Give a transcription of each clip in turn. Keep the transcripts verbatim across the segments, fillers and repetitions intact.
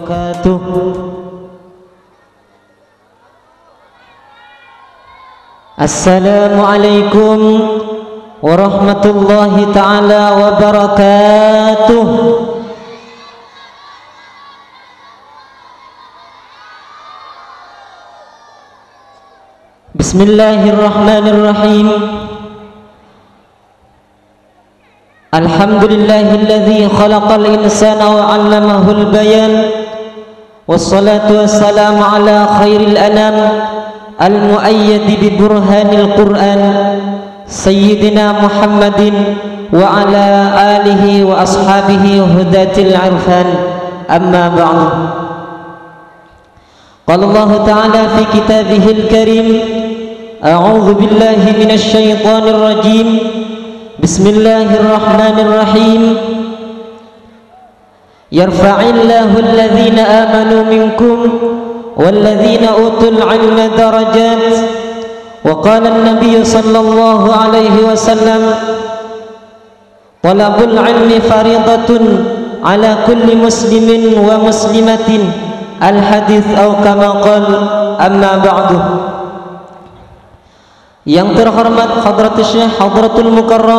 wabarakatuh. Assalamualaikum warahmatullahi ta'ala wabarakatuh. Bismillahirrahmanirrahim. Alhamdulillahilladzi khalaqal insana wa 'allamahul bayan. Wassalatu wassalamu ala khairil anam al-mu'ayyadi bi burhanil Qur'an Sayyidina Muhammadin wa ala alihi wa ashabihi hudatil irfan. Amma ba'du. Qala Allah ta'ala fi kitabihil karim, a'udzu billahi minasy syaithanir rajim. Bismillahirrahmanirrahim. Yarfa'illahu alladhina amanu minkum walladzina utul ilma darajat. Wa qala an-nabiy sallallahu alaihi wasallam, talabul ilmi faridatun ala kulli muslimin wa muslimatin. Al-hadits atau kama qala. Amma ba'du. Yang terhormat Hadratul Syekh Hadratul Mukarram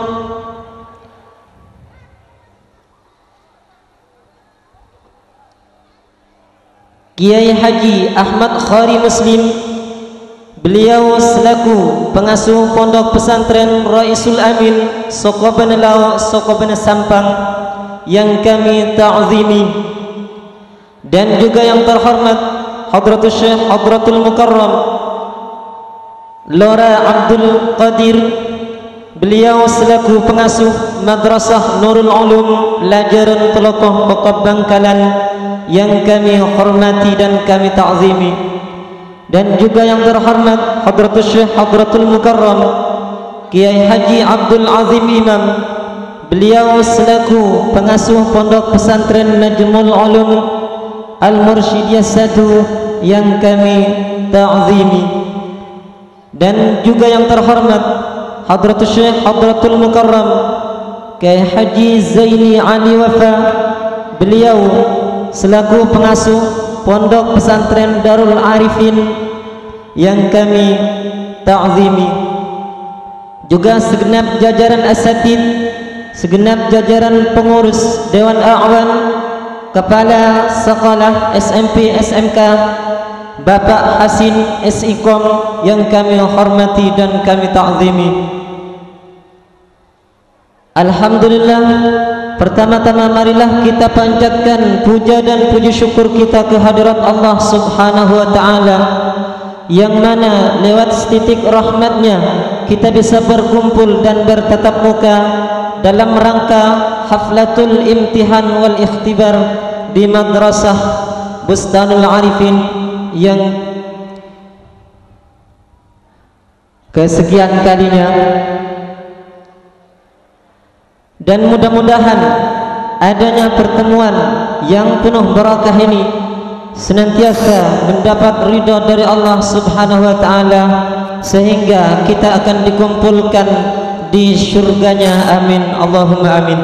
Kiai Haji Ahmad Khari Muslim, beliau selaku pengasuh pondok pesantren Raisul Amin Sokobana Lao Sokobana Sampang yang kami ta'zimi, dan juga yang terhormat Hadratul Syekh Hadratul Mukarram Lora Abdul Qadir, beliau selaku pengasuh Madrasah Nurul Ulum Lajaran Telokoh Kota Bangkalan yang kami hormati dan kami ta'zimi, dan juga yang terhormat Hadratul Syekh Hadratul Mukarram Kiai Haji Abdul Azim Imam, beliau selaku pengasuh pondok pesantren Najmul Ulum Al-Mursyidiyah satu yang kami ta'zimi, dan juga yang terhormat Hadratul Syekh Hadratul Mukarram Kiai Haji Zaini Ali Wafa, beliau selaku pengasuh pondok pesantren Darul Arifin yang kami ta'zimi, juga segenap jajaran asatid, segenap jajaran pengurus Dewan A'wan, kepala sekolah S M P S M K Bapak Hasin S I K O M yang kami hormati dan kami ta'zimi. Alhamdulillah, pertama-tama marilah kita panjatkan puja dan puji syukur kita kehadirat Allah Subhanahu wa ta'ala, yang mana lewat setitik rahmatnya kita bisa berkumpul dan bertatap muka dalam rangka haflatul imtihan wal ikhtibar di Madrasah Bustanul Arifin yang kesekian kalinya, dan mudah-mudahan adanya pertemuan yang penuh barakah ini senantiasa mendapat ridha dari Allah Subhanahu wa ta'ala, sehingga kita akan dikumpulkan di syurganya. Amin, Allahumma amin.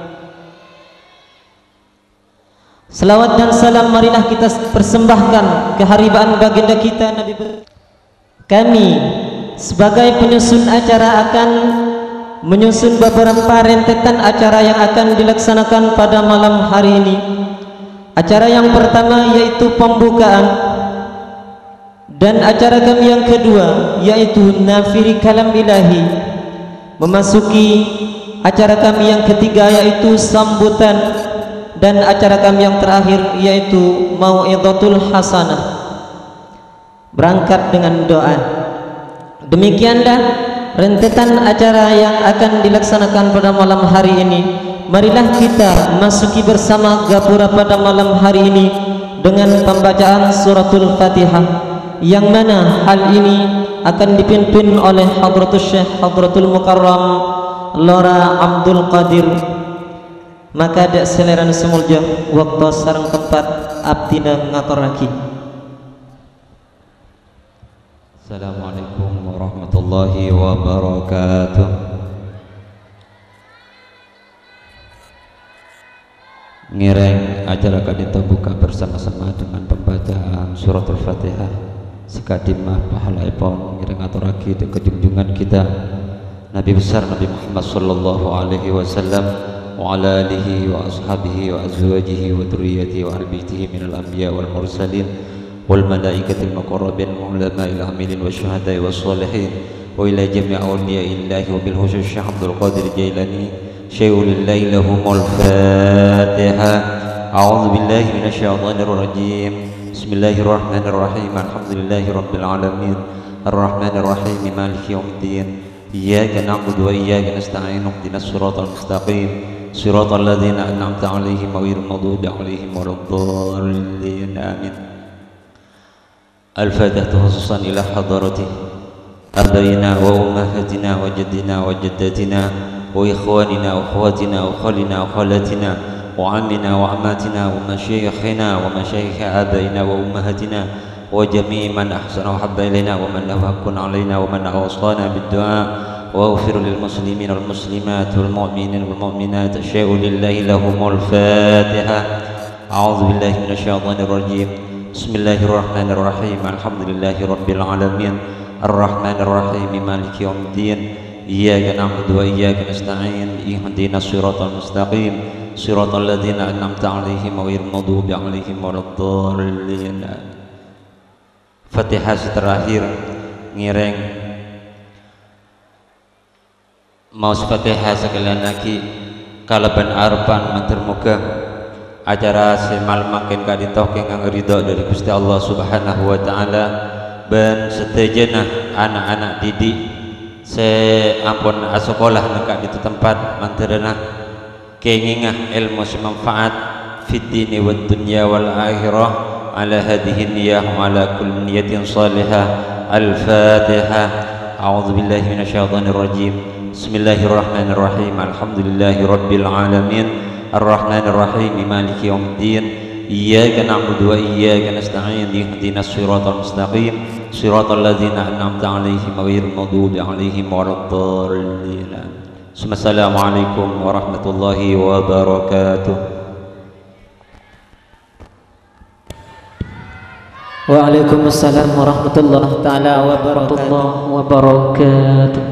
Salawat dan salam marilah kita persembahkan keharibaan baginda kita Nabi. Kami sebagai penyusun acara akan menyusun beberapa rentetan acara yang akan dilaksanakan pada malam hari ini. Acara yang pertama yaitu pembukaan, dan acara kami yang kedua yaitu nafiri kalam ilahi. Memasuki acara kami yang ketiga yaitu sambutan, dan acara kami yang terakhir yaitu mau'izatul hasanah, berangkat dengan doa. Demikianlah rentetan acara yang akan dilaksanakan pada malam hari ini. Marilah kita masuki bersama gapura pada malam hari ini dengan pembacaan suratul Fatihah, yang mana hal ini akan dipimpin oleh Hadratul Syekh Hadratul Mukarram Lora Abdul Qadir. Maka dak seleran semulja waktu sarang tempat abdina ngatur lagi. Assalamualaikum warahmatullahi wabarakatuh. Ngireng acara kita buka bersama-sama dengan pembacaan surat Al-Fatihah. Sekadimah pahala ipon ngiring aturake ke junjungan kita Nabi besar Nabi Muhammad sallallahu alaihi wasallam wa ala alihi wa ashabihi wa azwajihi wa dzurriyyatihi wa ahli baitihi minal anbiya wal mursalin wal malaikatil muqarrabin wa ulama'il amilin wa syuhada'i was sholihin wa ila jami'i awliyaillahi wa bil khusus Syekh Abdul Qadir Jailani Syaikhul Lailahumul Fatihah. A'udzu billahi minasy syaithanir rajim. Bismillahirrahmanirrahim. Alhamdulillahi rabbil alamin. Arrahmanir rahim. Maliki yaumiddin. Iyyaka na'budu wa iyyaka nasta'in. Ihdinas siratal mustaqim. Siratal ladzina an'amta 'alaihim ghairil maghdubi 'alaihim waladdallin. Amin. Al-Fatihah khususan ila hadarati abaina wa ummahatina wa jaddina wa jaddatina wa ikhwanina wa akhwatina wa khalina wa khalatina wa ammina wa ammatina wa masyayikhina wa masyayikh abaina wa ummahatina wa jami'i man ahsana wa habba ilaina wa man lahu haqqun alaina wa man awsana bid-du'a wa ighfir lil muslimin wal muslimat wal mu'minin wal mu'minat asyhadu lillahi lahumul Fatihah. A'udzu billahi minasy syaithanir rajim. Bismillahirrahmanirrahim. Alhamdulillahi rabbil alamin. Arrahmanir rahim. Maliki yaumiddin. Iyyaka na'budu wa iyyaka nasta'in. Ihdinas siratal mustaqim. Siratal ladzina an'amta 'alaihim ghairil maghdubi 'alaihim waladdallin. Fatihah terakhir ngireng mau Fatihah sekalian lagi kalaban arpan mantir muga acara semal makin kaditoh kang ridho dari Gusti Allah Subhanahu wa taala ben setejenah anak-anak didik se ampun asekolah nekak di tempat mantirna kengingah ilmu semanfaat fid dini wad dunya wal akhirah ala hadhihi niyyah wa ala kulli niyatin salihah. Al-Fatihah. A'udzu billahi minasy syaithanir rajim. Bismillahirrahmanirrahim. Alhamdulillahi rabbil alamin. Arrahmanir rahim. Maliki yaumiddin. Iyyaka na'budu wa iyyaka nasta'in. Ihdinas siratal mustaqim. Siratal ladzina an'amta 'alaihim ghairil maghdubi 'alaihim waladdallin. Assalamualaikum warahmatullahi wabarakatuh. Waalaikumsalam warahmatullahi taala wabarakatuh.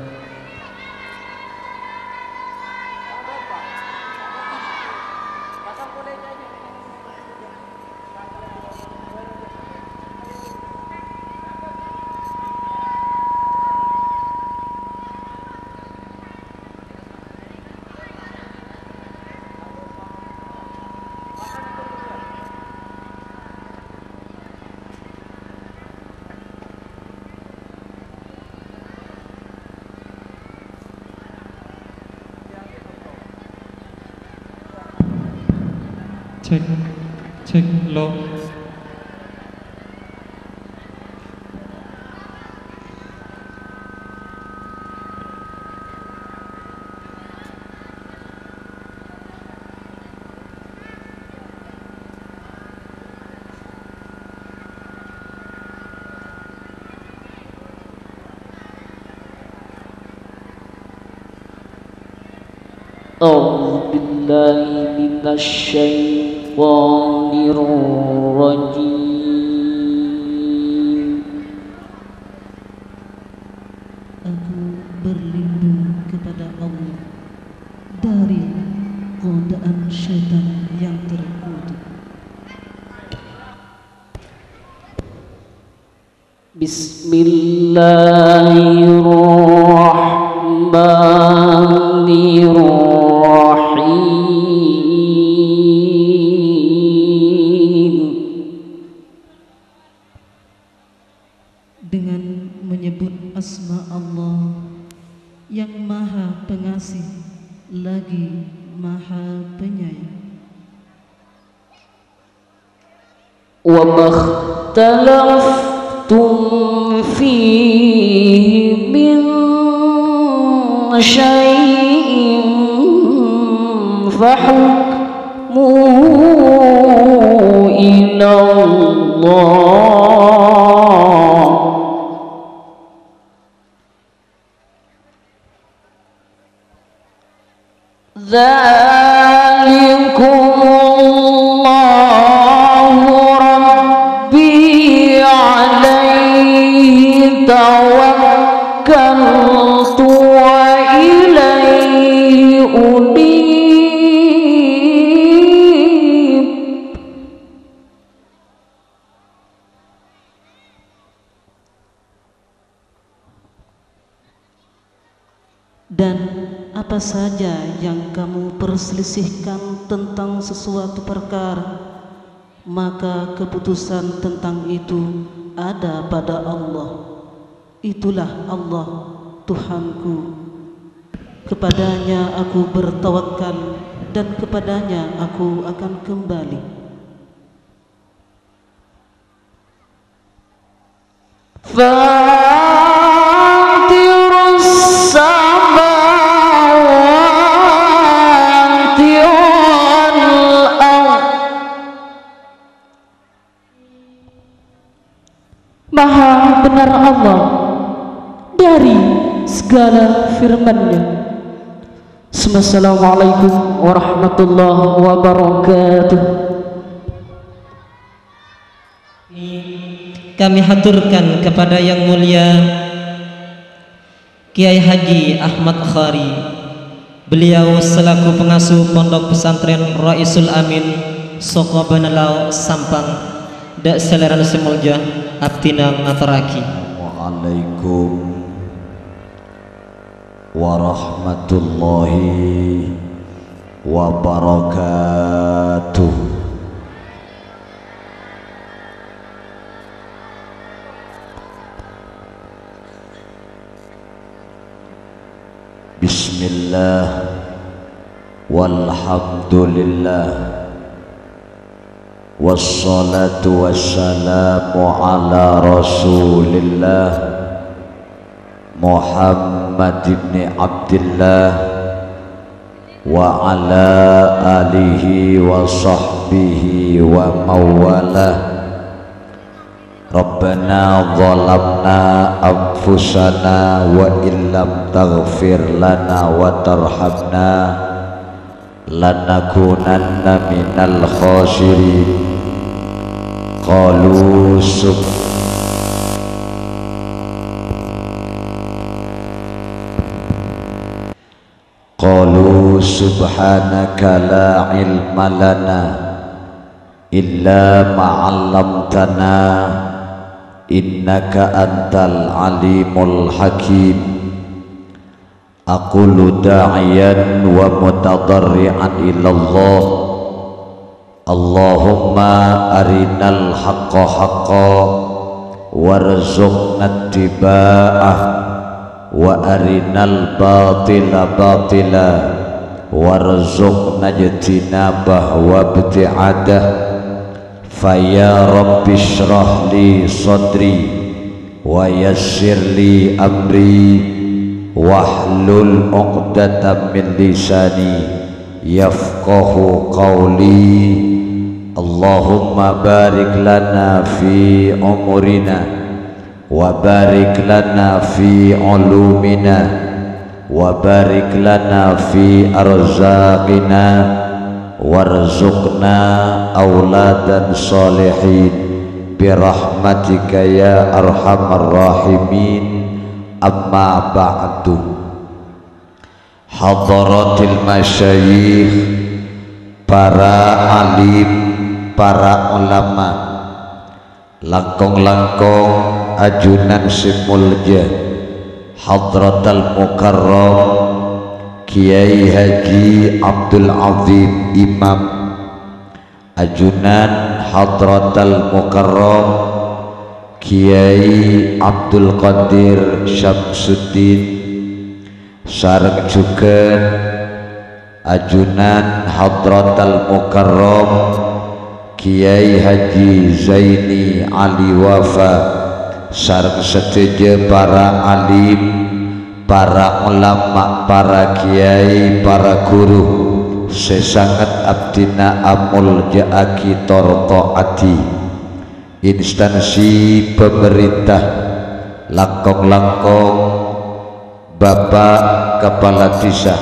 Cek, cek, lo. أعوذ بالله من الشيطان الرجيم. Aku berlindung kepada Allah dari godaan syaitan yang terkutuk. Bismillahirrahmanirrahim. Dengan menyebut asma Allah yang maha pengasih lagi maha penyayang. Wa makhtalaftum fihi min syai'in fahukmuhu ila Allah. Dzalikum tawakkaltu wa ilaihi unib. Dan apa saja yang kamu perselisihkan tentang sesuatu perkara, maka keputusan tentang itu ada pada Allah. Itulah Allah Tuhanku. Kepadanya aku bertawakal dan kepadanya aku akan kembali. Fatirus samawati wal ardh, Maha benar Allah dari segala firman-Nya. Assalamualaikum warahmatullahi wabarakatuh. Kami haturkan kepada yang mulia Kiai Haji Ahmad Khari. Beliau selaku pengasuh Pondok Pesantren Raisul Amin Soko Benelau Sampang dak seleran semulja abtina ngaturaki. Waalaikum warahmatullahi wabarakatuh. Bismillah walhamdulillah wassalatu wassalamu ala rasulillah Muhammad ibn Abdillah wa ala alihi wa sahbihi wa mawalah. Rabbana zalamna anfusana wa illam taghfir lana wa tarhamna lanakunanna minal khasirin. Qalu sub Qalu subhanaka la ilma lana illa ma'allamtana innaka antal alimul hakim. Aqulu da'iyan wa mutadarri'an ilallah, Allahumma arinal haqqa haqqa warzuqna ittiba'ah wa arinal batila batila warzuqna ijtinabah wa ibti'adah. Faya Rabbi shrah li sadri wa yassir li amri wahlul uqdatam min lisani yafqahu qawli. Allahumma barik lana fi umurina wa barik lana fi ulumina wa barik lana fi arzaqina warzuqna auladan salihin birahmatika ya arhamar rahimin. Amma ba'du. Hadaratil masyayikh, para alim, para ulama, langkong-langkong ajunan simulja, hadratal mukarram Kiai Haji Abdul Azim Imam, ajunan hadratal mukarram Kiai Abdul Qadir Syamsuddin, sareng juga ajunan hadratal mukarram Kiai Haji Zaini Ali Wafa, sareng setuju para alim, para ulama, para kiai, para guru, sesangat abdina amul ja'aki torto'ati, instansi pemerintah, langkong-langkong Bapak Kepala Desa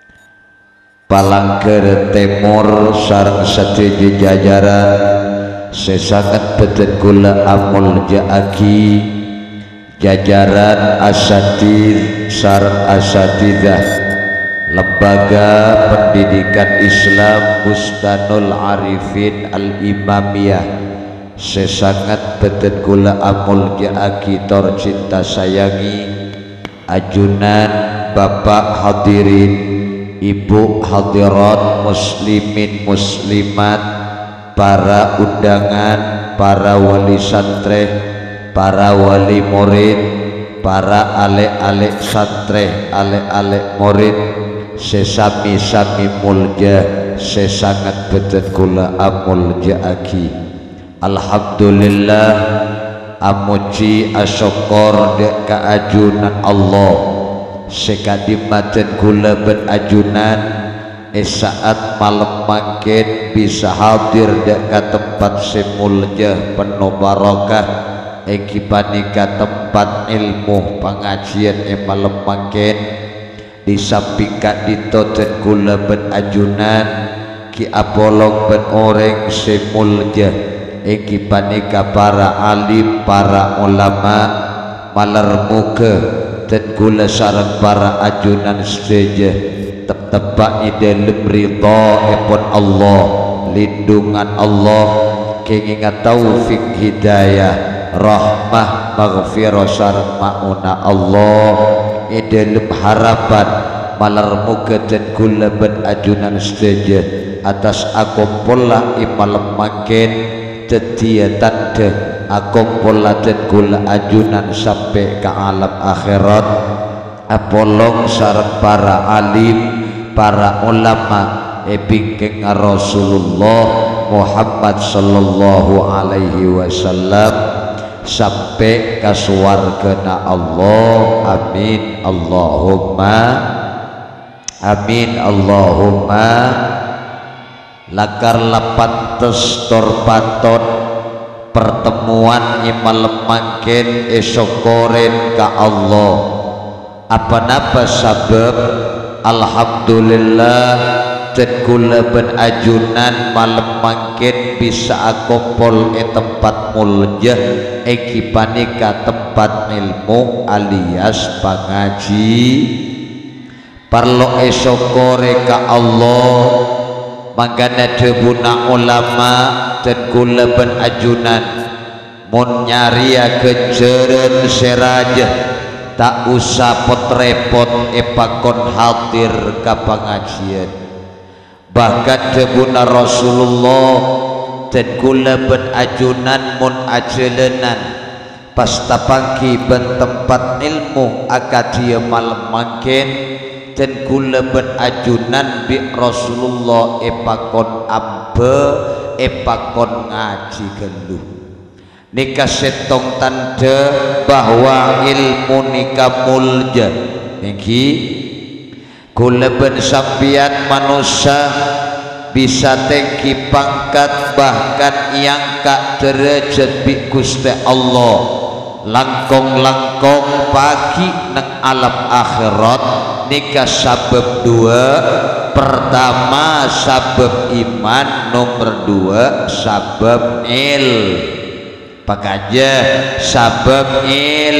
Palangker Timur sareng setuju jajaran sesangat beten kula amul jaaki jajaran asatid sareng asatidah Lembaga Pendidikan Islam Bustanul Arifin Al-Imamiyah, sesangat beten kula amul jaaki tor cinta sayangi ajunan Bapak hadirin, Ibu hadirat, muslimin muslimat, para undangan, para wali santri, para wali murid, para alek-alek santri, alek-alek murid, sesami-sami mulja, sesangat beten kula amul jaaki. Alhamdulillah amuji asyukur dek kaajunan Allah sekadimaten kula ben ajunan esaat malam mangkin bisa hadir dek ka tempat semuljah penuh barakah eki panika tempat ilmu pengajian e malam mangkin di samping ka ditoten kula ben ajunan ki apolong ben oreng semuljah eki panika para alim para ulama malar muka dan kula sareng para ajunan sedaja tep-tepak idalem ridha epon Allah lindungan Allah kengingat taufik hidayah rahmah maghfirah sareng mauna Allah idalem harapan malar muka dan kula ben ajunan sedaja atas akumpulah imalem makin tetia tanda akumpulan kula ajunan sampai ke alam akhirat apolong sareng para alim para ulama ebingkeng Rasulullah Muhammad sallallahu alaihi wasallam sampai ke swargana Allah. Amin Allahumma amin Allahumma. Lakar lapantes tor paton pertemuan imalem mangkin esok koren ka Allah apa napa sabab alhamdulillah tekula ben ajunan malam mangkin bisa akumpul e tempat muljah eki panika tempat ilmu alias pangaji parlo esok kore ka Allah mangkana debuna ulama dan kula ben ajunan mun nyari kejeren seraja tak usah pot-repot epakon hadir ka pengajian bahkan debuna Rasulullah dan kula ben ajunan mun ajelenan pas tapangki ben tempat ilmu akadia malam mangkin dan kula ben ajunan bi Rasulullah epakon ambe epakon ngaji geluh nikah setong tanda bahwa ilmu nikah mulja niki kula ben sampian manusia bisa tengki pangkat bahkan yang kak derajat bi Gusti Allah langkong-langkong pagi nang alam akhirat nikah sabab dua pertama sabab iman nomor dua sabab il pakaja sabab il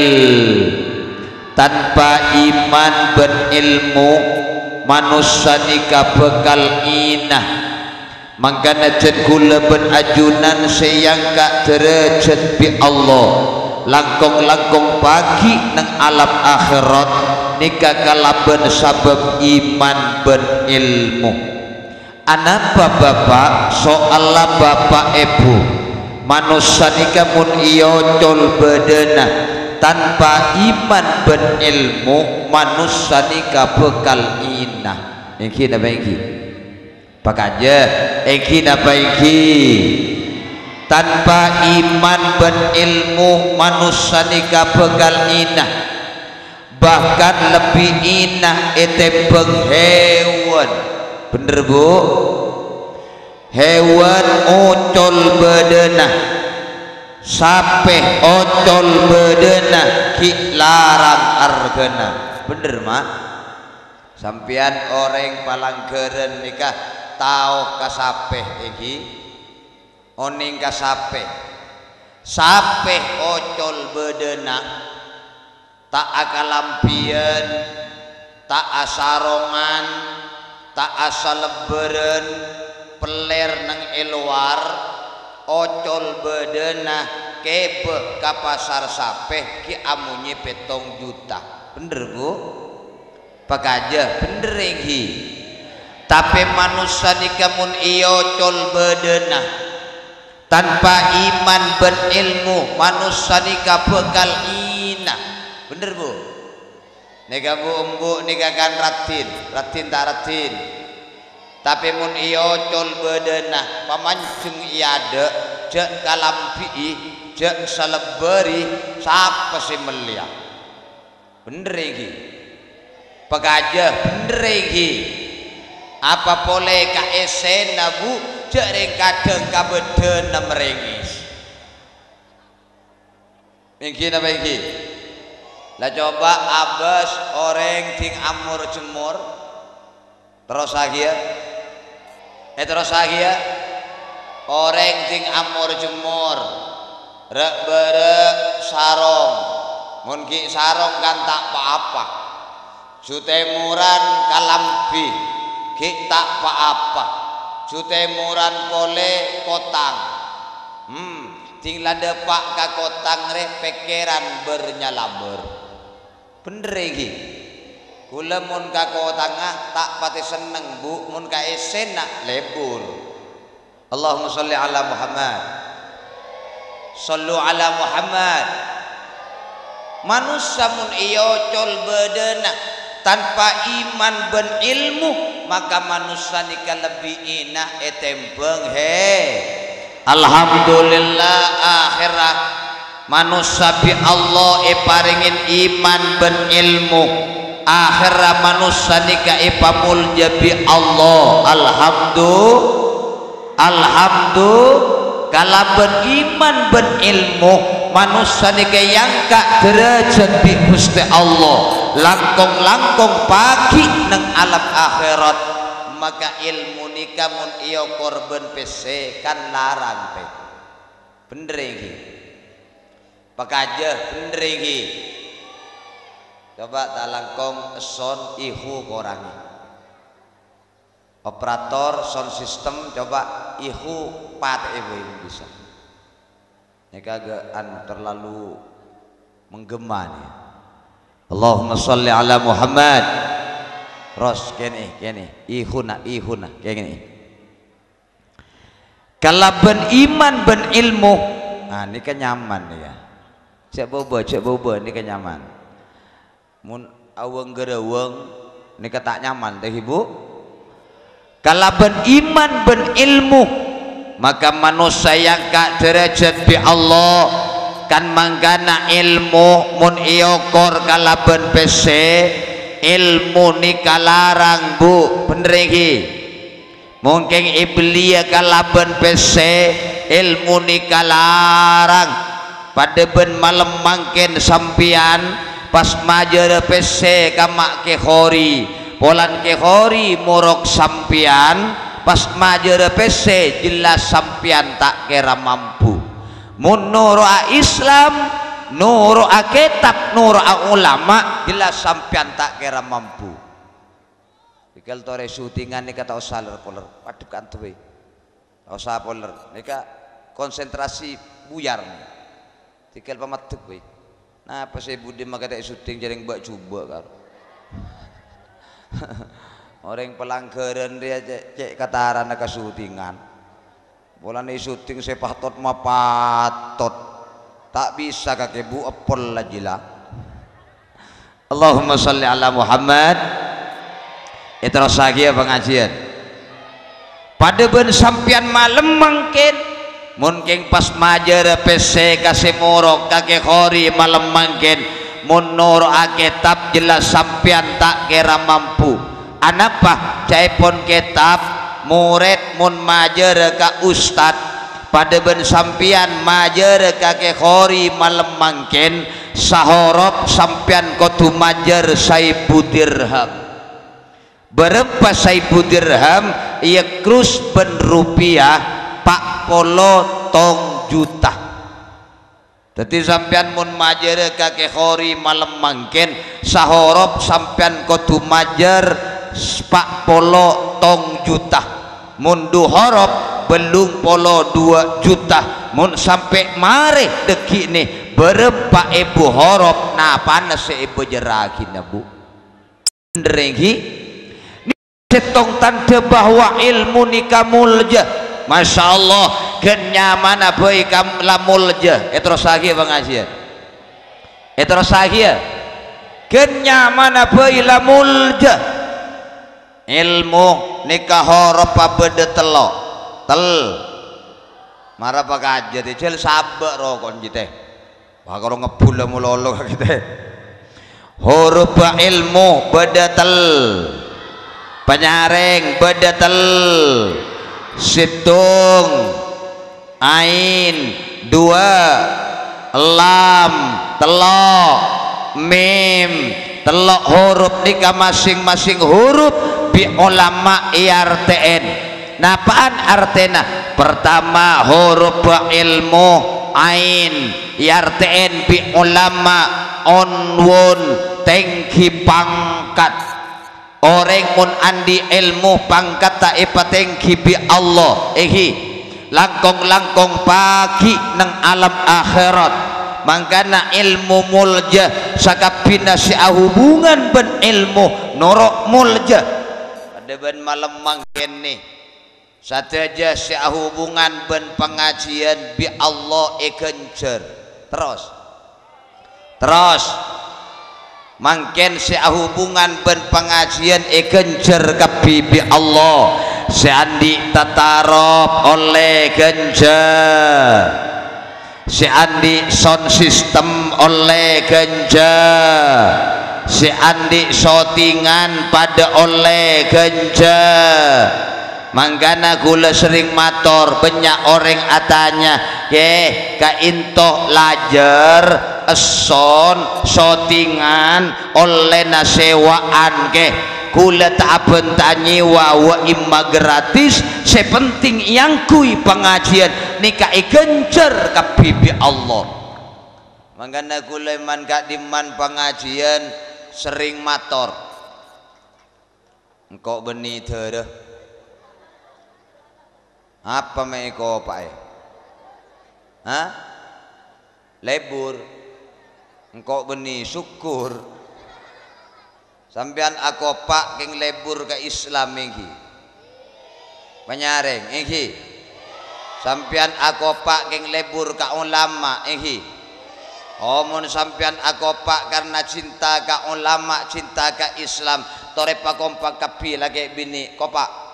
tanpa iman berilmu manusia nikah bekal inah mangkana kula ben ajunan sayang kak derajat bi Allah langkong-langkong pagi nang alam akhirat nikah kalaben sabab iman berilmu. Anapa bapak soal bapak ibu manusia nikah mun iyo col bedena tanpa iman berilmu manusia nikah bekal inah iki napa iki pak aja iki napa iki tanpa iman berilmu manusia nikah bekal inah bahkan lebih inah ete penghewan bener bu hewan ocol bedena sapeh ocol bedena ki larang argena bener mak sampian orang palang keren nikah tau kasapeh iki oning ka sape sape ocol bedena tak akalampian tak asarongan tak asaleberen peler nang eluar ocol bedena kebe ka pasar sape ki amunye petong juta bener Bu pakaja bener enghi tapi manusia nikamun iyo col bedena tanpa iman ben ilmu manusia nikah bekal ina bener Bu nikah Bu embu nikah kan ratin ratin tak ratin tapi mun iyo col bedena pamancung iade jek kalampi jek saleberi sapa si melia bener iki pekaja bener iki apa boleh ka esen Bu jek ring kadeng kabeden merengis iki napa iki lah coba abas orang ting amur jemur terus lagi ya eh terus lagi ya orang ting amur jemur rek berek sarong mungkin sarong kan tak apa-apa jutemuran kalampi ki tak apa-apa jutemuran pole kotang hmm tinggal depak ka kotang re pekeran bernyalaber bener iki kula mun ka kotang tak pati seneng Bu mun ka esena lebur Allahumma sholli ala Muhammad sallu ala Muhammad manusia mun iyo col bedena tanpa iman ben ilmu maka manusia nikah lebih inah etembeng he alhamdulillah akhirah manusia bi Allah e paringin iman ben ilmu akhirah manusia nikah e pamulja bi Allah alhamdulillah alhamdulillah kalau beriman ben ilmu manusia nikah yang kak derajat bi Gusti Allah langkong-langkong pagi nang alam akhirat maka ilmu nikah mun iyo korban pese kan larang pe bener iki pakaja bener iki coba tak langkong son ihu korangi operator sound system coba ihu pat ibu ini bisa ini kagaan terlalu menggema nih Allahumma sholli ala Muhammad ros kene kene ihuna ihuna kayak gini kalau ben iman ben ilmu nah ini kan nyaman nih ya cek bobo cek bobo ini kan nyaman mun aweng gereweng ini kan tak nyaman teh ibu kalau ben iman ben ilmu maka manusia yang kak derajat bi Allah kan manggana ilmu mun iokor kalau ben pese ilmu nikah larang Bu bener iki mungkin iblia kalau ben pese ilmu nikah larang pada ben malam mangken sampian pas majer pese kamak ke khori polan ke khori morok sampian pas majer pese jelas sampian tak kira mampu mun nuru Islam nuru kitab nuru ulama jelas sampian tak kira mampu dikal tore syutingan nih kata usaler poler waduh kan tuh usaha poler nika konsentrasi buyar nih dikal pamatuk we nah pas saya budi maka tak syuting jaring buat coba karo orang pelanggaran dia cek kataran ke syutingan bola nih syuting saya patot ma patot tak bisa kakek Bu apol lagi lah Allahumma sholli ala Muhammad itu lagi pengajian pada ben sampian malam mungkin mungkin pas majer P C kasih morok kakek khori malam mungkin munur kitab jelas sampian tak kira mampu anapa caipon kitab murid mun majer ka ustad pada ben sampian majer kakek khori malam mungkin sahorop sampian kotu majer saibu dirham berapa saibu dirham ia krus ben rupiah pak polo tong juta. Dadi sampean mun majer kake khori malam mangken sahorop sampean kudu majer pak polo tong juta. Mun duhorop belum polo dua juta. Mun sampai mare deki nih berapa ibu horop nah panas ibu jerakin bu ndrengi ni setong tanda bahwa ilmu nikah mulja. Masya Allah kenyaman apa ikam lamulja etros lagi pengajian etros lagi ya kenyaman apa ilamulja ilmu nikah horop abede telok tel marah pakai aja cel sabar rokon jite bakal ngebul mulolo kita huruf ilmu bedatel penyaring bedatel situng ain dua lam telok mim telok huruf nikah masing-masing huruf bi ulama I R T N. Napaan artena? Pertama huruf ilmu ain I R T N bi ulama onwun tengki pangkat orang mun andi ilmu pangkat tak ipa tengki bi Allah ehi langkong-langkong pagi nang alam akhirat. Mangkana ilmu mulja sakapina si hubungan ben ilmu norok mulja ada ben malam mangken nih sateja si hubungan ben pengajian bi Allah ekencer terus terus mangken si hubungan ben pengajian ekencer kapi bi Allah si andi tatarop oleh kencer si andi sound system oleh kencer si andi shootingan pada oleh kencer. Mangkana gula sering mator banyak orang atanya ke kaintoh lajar eson shootingan oleh nasewaan ke gula tak bentanyiwa wa imma gratis sepenting yang kui pengajian nikah gencer ka bibi Allah. Mangkana gula man kak diman pengajian sering mator engkau benih tereh apa meko pak ya? Hah? Lebur engkau benih syukur sampean aku pak keng lebur ke Islam iki penyareng iki sampean aku pak keng lebur ke ulama iki omon sampean aku pak karena cinta ke ulama cinta ke Islam tore pak kompak kapi lagi bini kopak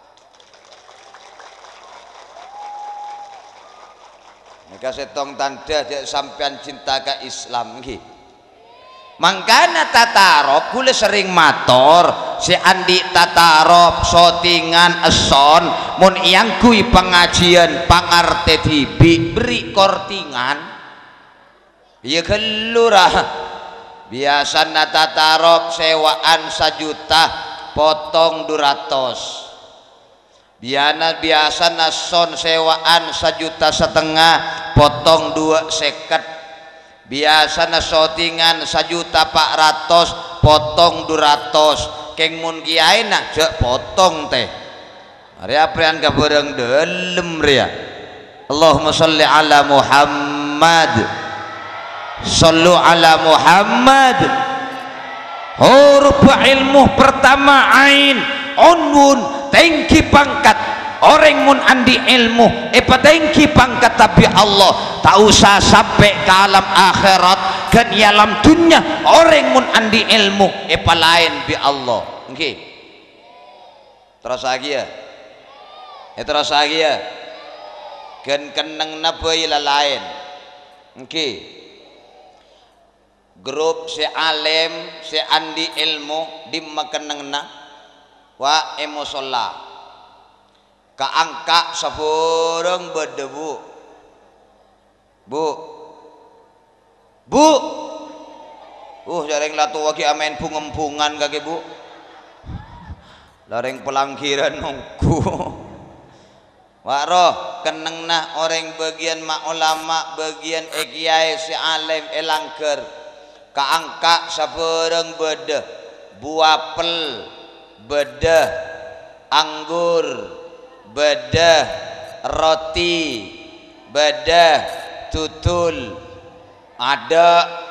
mereka setong tanda dia sampean cinta ke Islam nggih. Mangkana tatarop kula sering mator si andi tatarop shootingan eson mun iyang kui pengajian pangarte tibi beri kortingan ya kelurah biasana tatarop sewaan sajuta potong duratos biana biasa nason sewaan sejuta setengah potong dua seket biasa nasotingan sejuta pak ratus potong dua ratus keng mun kiai nak cek potong teh hari aprian kabareng delem ria Allahumma sholli ala Muhammad sallu ala Muhammad. Huruf ilmu pertama ain unwun tengki pangkat orang mun andi ilmu epa tengki pangkat tapi Allah tak usah sampai ke alam akhirat kan alam dunia orang mun andi ilmu epa lain bi Allah okay. Terus lagi ya eh, terus lagi ya kan kenang nabai lain okay. Grup si alim si andi ilmu di makenengna wa emosola kaangka sabureng berdebu bu bu uh jareng latu waki amen pungem-pungan kaki bu lareng pelangkiran nungku wak roh keneng nah orang bagian mak ulama bagian ekiai si alim elangker kaangka sapereng bedeh buapel bedeh anggur bedeh roti bedeh tutul ada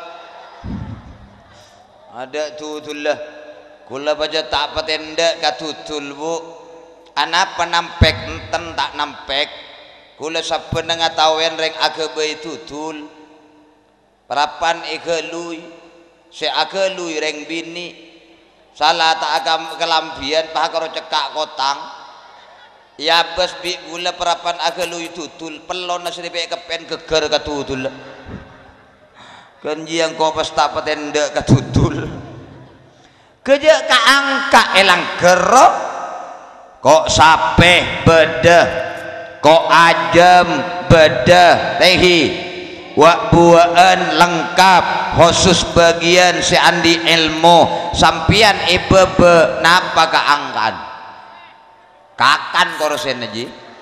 ada tutul lah kula baca tak patendek ka tutul bu anak penampek enten tak nampek kula saben ngatawen reng agebei tutul parapan igelui se agelui reng bini salah tak agam kelambian pah karo cekak kotang ya bes bi gula parapan agelui tutul pelon nasi dipek kepen geger ka tutul kenji yang kau pas tak patendek ka tutul keje ka angka elang gerok kok sapeh bedeh kok ajem bedeh tehi wak buaan lengkap khusus bagian si andi ilmu sampian ibebe napa kaangkan kakan korosen aja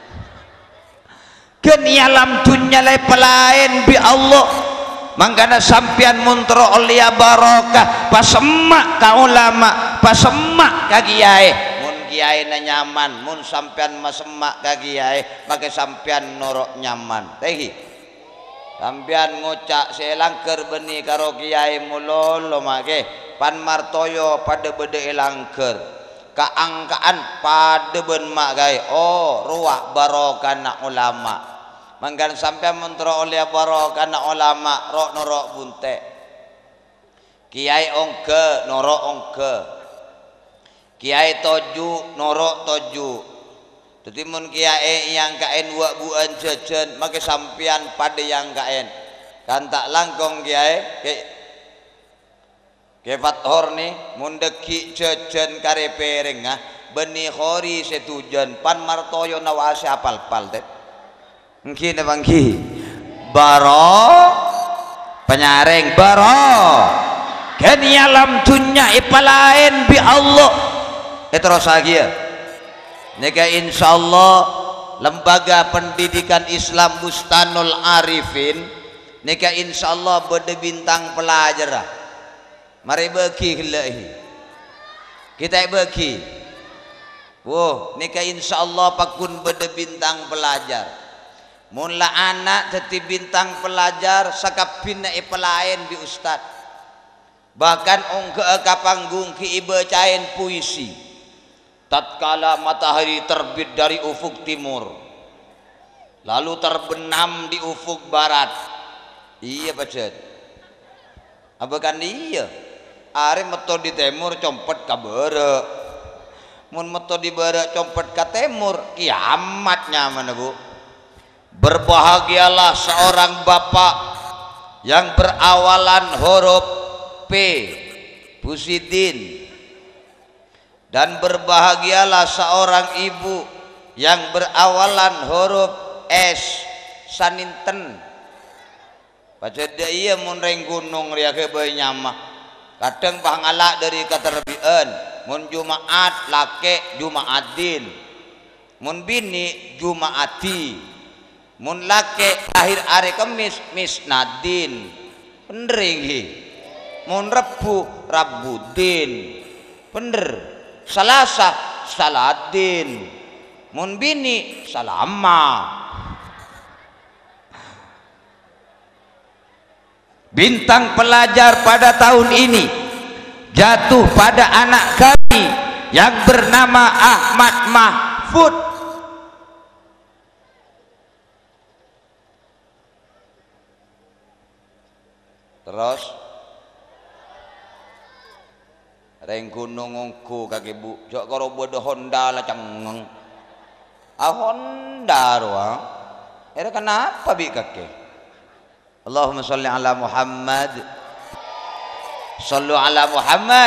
kenialam dunya lay pelain bi Allah mangkana sampian muntro olia barokah pasemak ka ulama pasemak ka kiai mun kiai na nyaman mun sampian masemak ka kiai maka sampian norok nyaman tehi sampian ngucak selangker beni karo kiai mulolo make pan martoyo pada bede elangker kaangkaan pada ben mak gai oh ruak barokana ulama mangkan sampai mentro oleh barokana ulama rok norok bunte kiai ongke norok ongke kiai toju norok toju tetimun kiai yang kain wak buan jajan maka sampian pada yang kain kan tak langkong kiai ke fathor ni mundeki jajan kare pereng ah beni khori setujan pan martoyo nawase apal pal teh ngki ne bangki baro penyareng baro keni alam dunya ipalain bi Allah terus lagi ya nega insyaallah lembaga pendidikan Islam Bustanul Arifin nega insyaallah bede bintang pelajar mari bagi helahi kita bagi wow nega insyaallah pakun bede bintang pelajar mula anak teti bintang pelajar sakapina ipelain bi ustad bahkan ongke ka panggung ki ibacain puisi tatkala matahari terbit dari ufuk timur lalu terbenam di ufuk barat iya bacet apa kan iya are meto di timur compet ka beureu mun meto di beureu compet ka timur kiamatnya mana bu berbahagialah seorang bapak yang berawalan huruf P Pusidin dan berbahagialah seorang ibu yang berawalan huruf S Saninten baca dia iya mun reng gunung ria ke bae nyamah kadang pangalak dari katerbian mun Jumaat lake Jumaadin mun bini Jumaati mun lake akhir hari Kamis Misnadin bener mun Rebu Rabudin bener Salasa Saladin mun bini Salama bintang pelajar pada tahun ini jatuh pada anak kami yang bernama Ahmad Mahfud terus reng gunung ngku kaki bu jok karo bodo Honda lah cengeng ah Honda ruang era kenapa bi kaki Allahumma sholli ala Muhammad sallu ala Muhammad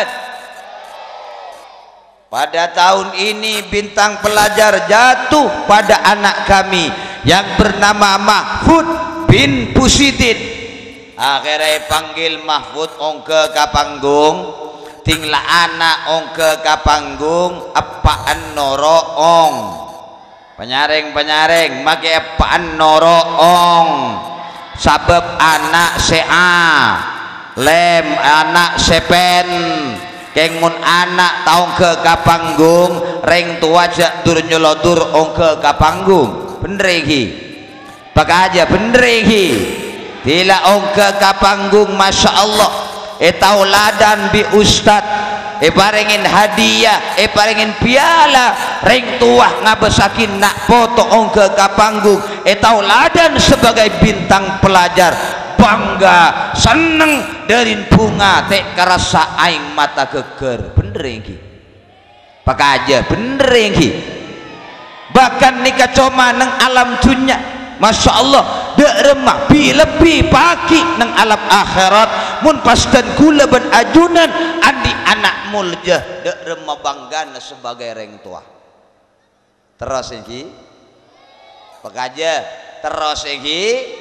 pada tahun ini bintang pelajar jatuh pada anak kami yang bernama Mahfud bin Pusidin akhirnya panggil Mahfud ongke ka panggung tinglah anak ong ke ka panggung apaan noro ong penyaring-penyaring make apaan noroong sabab anak sea lem anak sepen kengun anak taung ke kapanggung reng tua jak dur nyolodur ong ke kapanggung bener iki pakai aja bener iki tila ong ke kapanggung masya Allah etauladan bi ustad e parengin hadiah e parengin piala reng tuah ngabesakin nak foto ong ke kapanggung e tauladan sebagai bintang pelajar bangga seneng dari bunga tek karasa aing mata geger bener iki pakai aja bener iki bahkan nikah coma neng alam dunia masya Allah dek remah bi lebih pagi neng alam akhirat mun pasdan gula ben ajunan andi anak muljah dek remah banggana sebagai reng tua terus iki pakai aja terus iki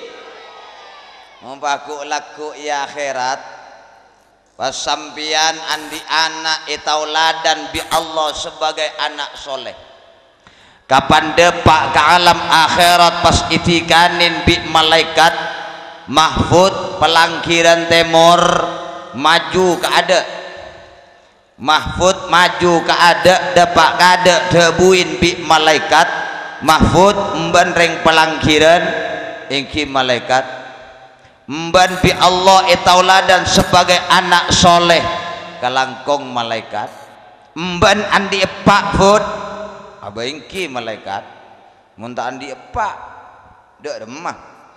mumpaku laku ya akhirat pasampian andi anak etauladan bi Allah sebagai anak soleh kapan depak ke alam akhirat pas itikanin bi malaikat mahfud pelangkiran timur maju ke ada mahfud maju ke ada depak ke ada debuin bi malaikat mahfud mban reng pelangkiran ingki malaikat mban bi Allah etauladan sebagai anak soleh kalangkong malaikat mban andi epak fud abaingki malaikat munta andi epak dek remah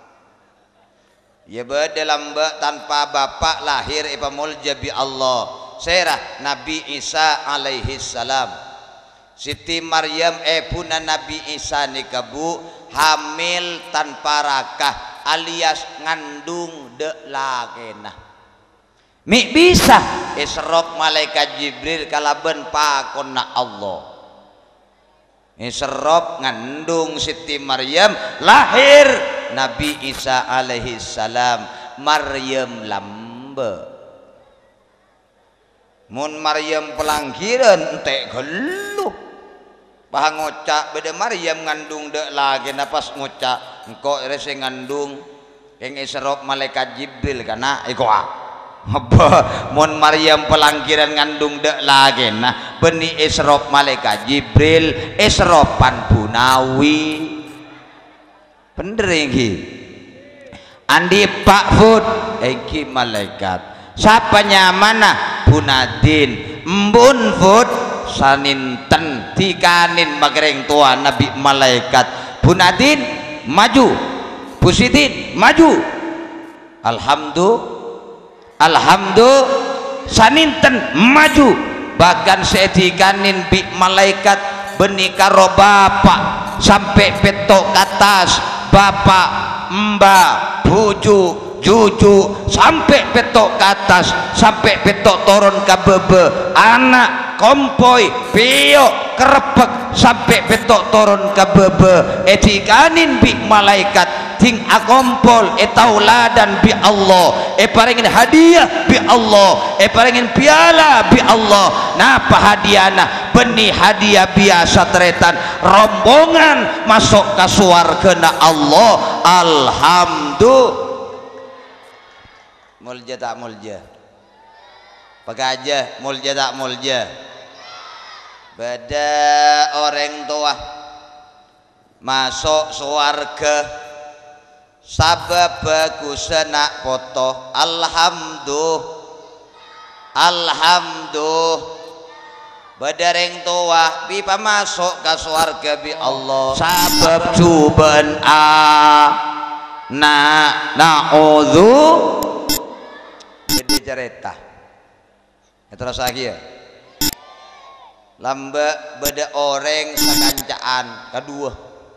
ya dalam tanpa bapak lahir ipamul jabi Allah serah Nabi Isa alaihi salam Siti Maryam eh puna Nabi Isa nikabu hamil tanpa rakah alias ngandung de lagena mi bisa isrop malaikat Jibril kalaben pakonna Allah isrop ngandung Siti Maryam lahir Nabi Isa alaihi salam Maryam lambe mun Maryam pelangkiran entek geluh bah ngocak beda Maryam ngandung dek lagi napas ngocak engkau rese ngandung yang isrop malaikat Jibril karena iko apa mon Maryam pelangkiran ngandung dek lagi nah beni isrop malaikat Jibril isropan bunawi bener iki andi Pak Fud iki malaikat siapa nyamana Bunadin embun Fud saninten tikanin magereng tua Nabi malaikat Bunadin maju Busidin maju alhamdulillah alhamdulillah saninten maju bahkan sedikanin bi malaikat benikaro bapak sampai petok atas bapak mbak buju juju sampai petok ke atas sampai petok turun ke bebe anak kompoi pio kerepek sampai petok turun ke bebe etikanin bi malaikat ting akompol etauladan bi Allah e parengin hadiah bi Allah e parengin piala bi Allah napa hadiahna benih hadiah biasa teretan rombongan masuk ke suargana Allah alhamdulillah mulja tak mulja pakai aja mulja tak mulja beda orang tua masuk surga sabab bagus nak foto alhamdulillah alhamdulillah beda orang tua pipa masuk ke surga bi Allah sabab cuban a na na'udzu jadi cerita terus lagi ya lamba beda orang sakancaan kedua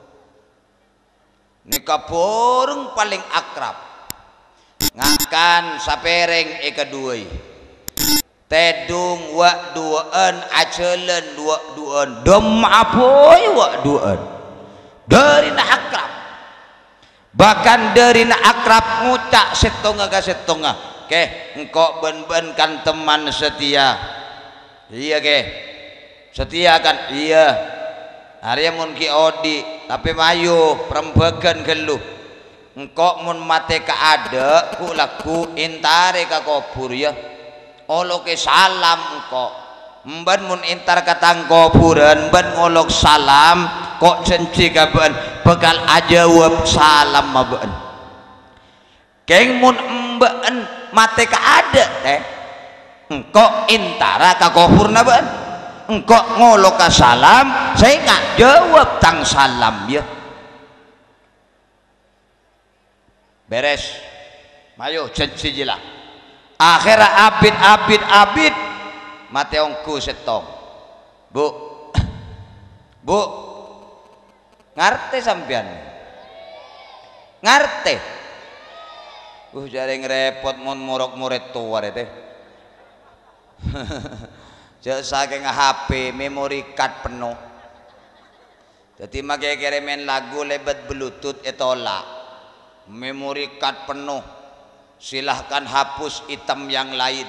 nikah poreng paling akrab ngakan sapereng e kedua tedung wa duaan acelen dua duaan dem apoy wa duaan dari na akrab bahkan dari na akrab ngucak setonga ka setonga ke engkau ben-ben kan teman setia iya ke setia kan iya Arya mun ki odi tapi mayu perembagan geluh engkau mun mate ka ada ku laku intare ka kubur ya olok ke salam engkau mban mun intar katang kuburan mban ngolok salam kok cenci kaban bekal aja wab salam maben keng mun mban mate ka ada teh engkau intara ka kubur na ben engkau ngolok ka salam saya nggak jawab tang salam ya beres mayo cenci jila akhirnya abid abid abid mate ongku setong bu bu ngarte sampean ngarte uh jaring repot mun murok murid tua teh jauh saking H P memori card penuh jadi makai kirimin lagu lebat bluetooth etolak memori card penuh silahkan hapus item yang lain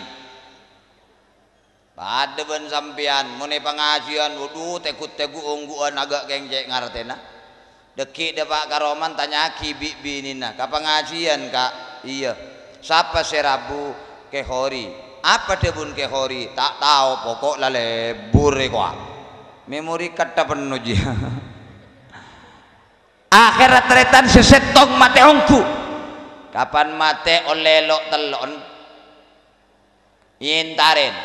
pada ben sampean mune pengajian waduh teku-teku ungguan agak kengjek ngartena deki de Pak Karoman tanya ki bibi nina ka pengajian kak iya siapa serabu ke hori apa debun ke hori tak tahu pokok lale bure kok memori kata penuh ji akhirat teretan sesetong mate ongku kapan mate olelok telon intaren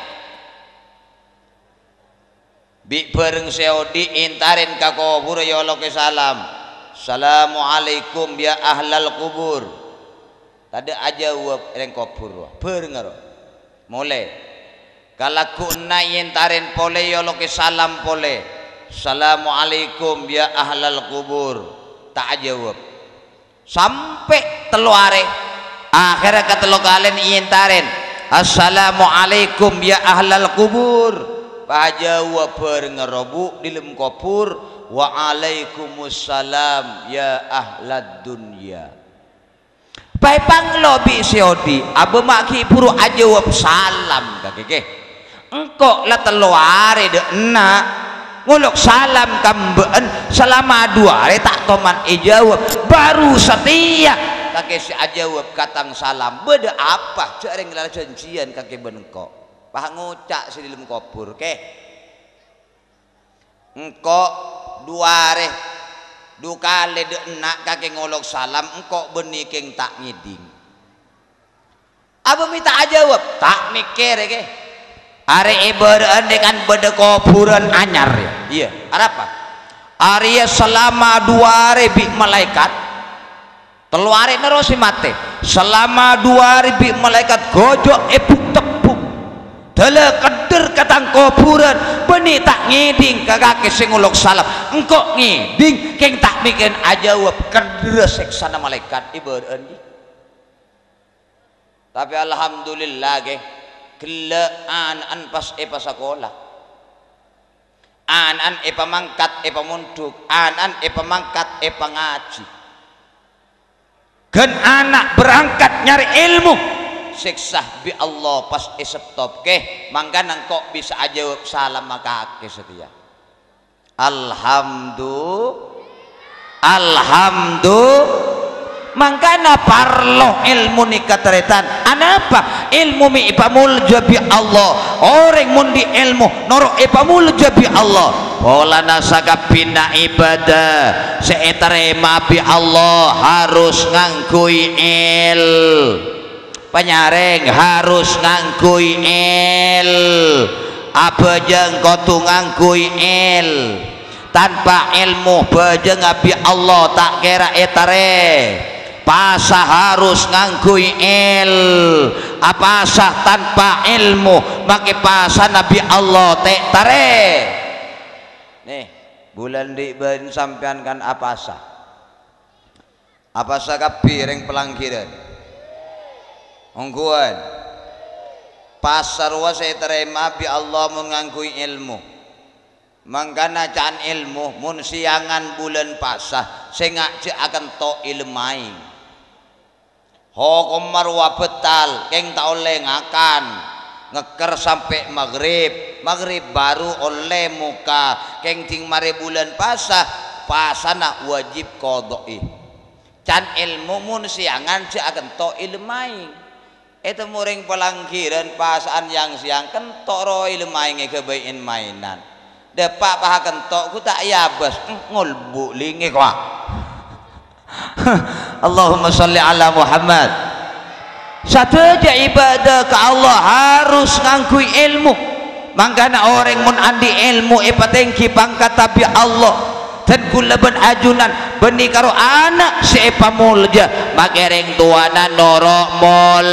bi bareng seodi intaren ka kubur ya Allah ke salam assalamualaikum ya ahlal kubur tadi aja wab reng kubur bareng karo mulai kalaku nayin tarin pole ya lo ke salam pole assalamualaikum ya ahlal kubur tak jawab sampai teluare akhirnya ketelu kalian iyin tarin assalamualaikum ya ahlal kubur pak jawab berngerobu di lem kubur waalaikumsalam ya ahlad dunya pai panglobi seodi abu maki puru aja wab salam kakek engkau lah teluare de enak nguluk salam kambeen selama dua hari tak toman ijawab baru setia kakek si aja wab katang salam beda apa jarang ngelar janjian kakek benengkok pah ngucak si dalam kubur ke engkau dua hari dua kali de enak kakek ngolok salam engkau beniking tak ngiding apa minta jawab tak mikir ke hari ibadah dengan beda kuburan anyar ya iya apa hari selama dua hari bi malaikat telu hari nerosi mate selama dua hari bi malaikat gojok epuk tepuk dalam keder katang kuburan beni tak ngiding kakak sing ngulok salam engkau ngiding keng tak bikin aja wab keder seksana malaikat ibadah ini tapi alhamdulillah ke gila an-an pas epa sekolah an-an epa mangkat epa munduk an-an epa mangkat epa ngaji gen anak berangkat nyari ilmu siksa bi Allah pas stop ke mangga nangkok bisa aja salam maka ke setia alhamdulillah alhamdulillah mangkana parlo ilmu nikah teretan anapa ilmu mi ipamul jabi Allah orang mundi ilmu noro ipamul jabi Allah pola nasaka bina ibadah seeterema bi Allah harus ngangkui il penyareng harus ngangkui il apa jeng kotu ngangkui il tanpa ilmu bejeng abi Allah tak kira etare pasah harus ngangkui il apa sah tanpa ilmu maki pasah Nabi Allah tek tare nih bulan di ben sampean kan apa sah apa sah kapireng pelangkiran ongguan pasar wa saya terima bi Allah mengangkui ilmu mangkana can ilmu mun siangan bulan pasah sengak je akan to ilmai hukum marwa betal keng tak oleh ngakan ngeker sampai maghrib, maghrib baru oleh muka keng ting mare bulan pasah pasana wajib qodoi can ilmu mun siangan si akan to ilmai itu muring pelangkiran pasaan yang siang kentok ro ilmai ngekebain mainan depak paha kentok ku tak yabas ngolbu lingi kwa Allahumma salli ala Muhammad. Satu aja ibadah ke Allah harus ngangkui ilmu. Mangkana orang mun andi ilmu ipatengki pangkat tapi Allah dan kula ben ajunan beni karo anak si pamulja magereng tuana norok mol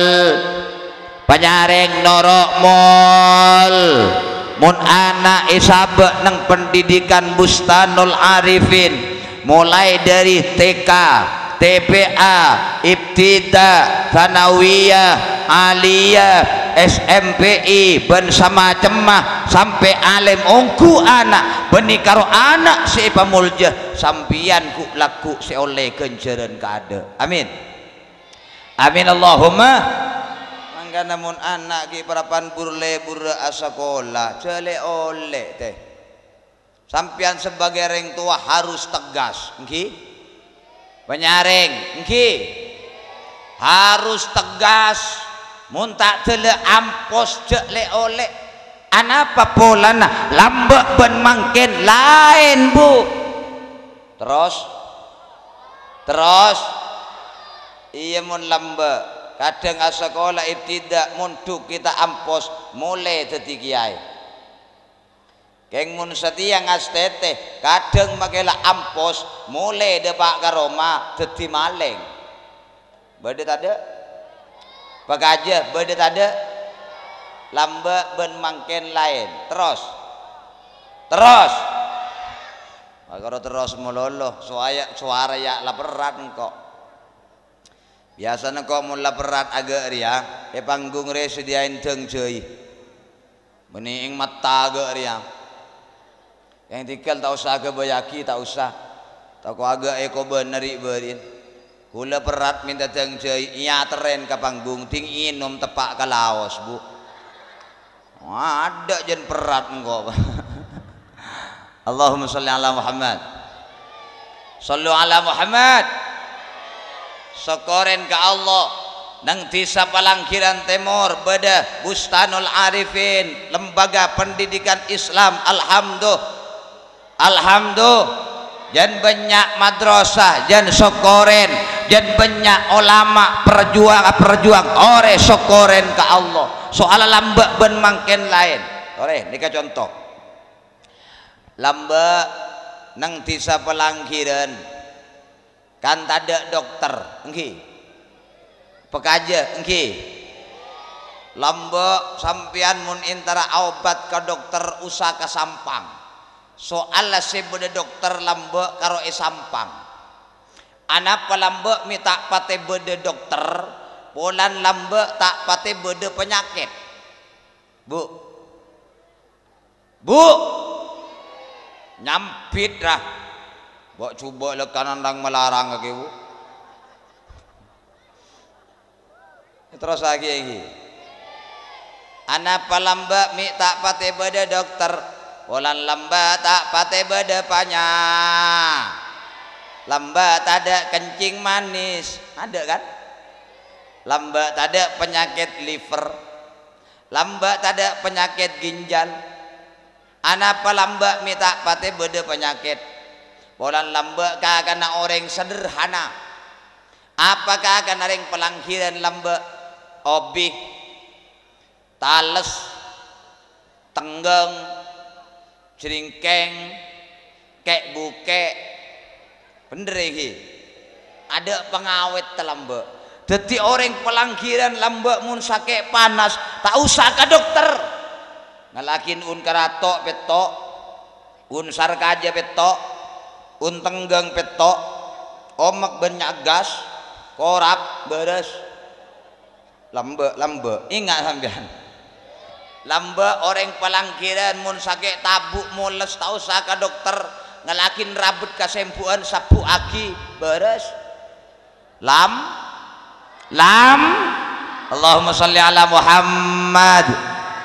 panyareng norok mol mun anak isabe nang pendidikan Bustanul Arifin mulai dari T K T P A, Ibtida, Tsanawiyah, Aliyah, S M P I, ben sama cemah sampai alim ongku anak, beni karo anak si pamulja sampian ku laku si oleh kenceran kada. Amin. Amin Allahumma. Mangga namun anak ki parapan burle burle asakola, cele oleh teh. Sampian sebagai orang tua harus tegas, nggih. Penyaring engki harus tegas mun tak tele ampos cek le oleh anapa polana lambek ben mangken lain bu terus terus iya mun lambek kadang sekolah ibtidak mun duk kita ampos mulai dadi kiai keng mun setia ngastete kadang makela ampos mulai depak karoma dadi maling bade tade pagaja bade tade lamba ben mangken lain terus terus makaro terus mololo suaya suara ya laperan kok biasanya kok mun laperan agak riang e panggung re sediain deng jeuy bening mata agak riang yang tikal tak usah ke bayaki tak usah tak ko agak eko beneri berin kula perat minta teng jeuy iya teren ka panggung ting inom tepak ka laos bu ada jen perat engko Allahumma sholli ala Muhammad sallu ala Muhammad syukurin ka Allah nang tisa palangkiran timur beda Bustanul Arifin lembaga pendidikan Islam alhamdulillah alhamdulillah jan banyak madrasah jan syukurin jan banyak ulama perjuang perjuang ore syukurin ke Allah soal lambek ben mangken lain ore nika contoh lambek nang tisa pelangkiran kan tada dokter engki pekaja engki lambek sampian mun intara obat ke dokter usah ke Sampang soal sebeda dokter lambek karo e Sampang anak palambek mi tak pate beda dokter polan lambek tak pate beda penyakit bu bu nyampit dah bok coba lekanan lang melarang ke bu terus lagi lagi anak palambek mi tak pate beda dokter Polan lambat tak pate bedepanya lambat ada kencing manis ada kan lambat ada penyakit liver lambat ada penyakit ginjal anapa lambat minta pate bede penyakit polan lambat kah kana orang sederhana apakah kana orang pelangkiran lambat obih tales tenggeng ceringkeng kek buke bener iki ada pengawet telambe dadi orang pelangkiran lambe mun sakit panas tak usah ke dokter ngalakin un karatok petok un sarkaja petok un tenggeng petok omek banyak gas korap beres lambe lambe ingat sampean lamba orang pelangkiran mun sakit tabuk mules tak usah ke dokter ngelakin rambut kesempuan sapu aki beres lam lam Allahumma sholli ala Muhammad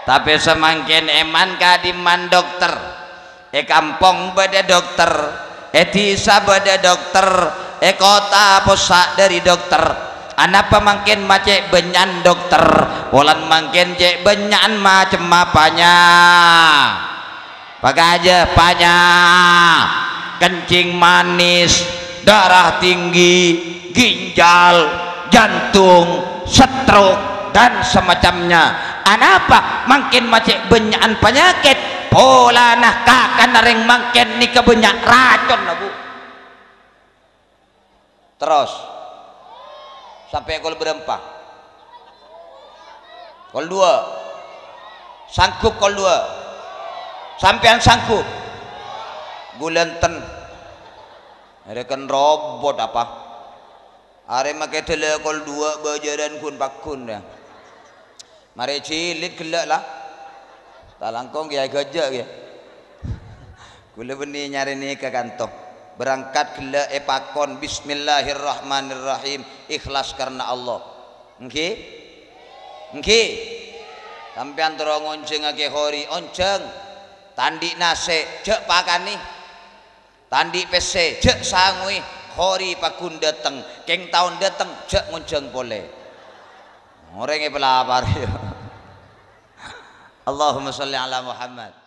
tapi semangkin eman kadiman dokter e kampung beda dokter e desa beda dokter e kota pusat dari dokter anak pemangkin macet benyan dokter polan mangkin cek benyan macam apanya pakai aja panya kencing manis darah tinggi ginjal jantung stroke dan semacamnya anapa makin macet benyakan penyakit pola nah kakan naring makin ni kebenyak racun lah bu terus sampai kol berempah kol dua sangkup kol dua sampean sangkup gulenten ada kan robot apa are make tele kol dua bajaran kun pakun ya mari cilit gelak lah tak langkong ya gajak ya gula beni nyari ni ke kantong berangkat gelak e pakon bismillahirrahmanirrahim ikhlas karena Allah nggih nggih sampean terus ngonceng ake hori onceng tandi nase cek pakani tandi pese cek sangui hori pakun dateng keng tahun dateng cek ngonceng boleh orang yang pelapar. Allahumma salli ala Muhammad.